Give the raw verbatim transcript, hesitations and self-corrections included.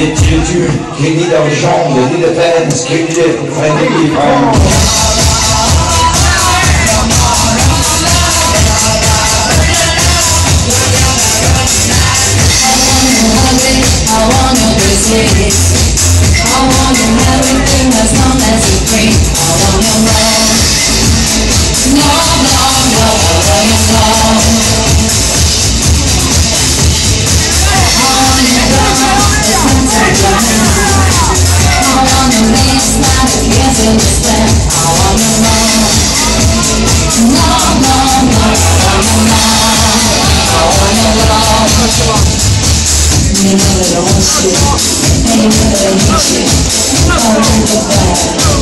les tue qui ni leurs jambes, ni le peine, ce qui les freine et prendre. I want your business. I want your everything as long as you free. I want your love. No, no, no, I want your love. I want your love, it's not so good. I want your lips, not the kiss in the step. I want your love. No, no, no, I want your love. I want your love. You know that I want you, and you know that I need you. I want you to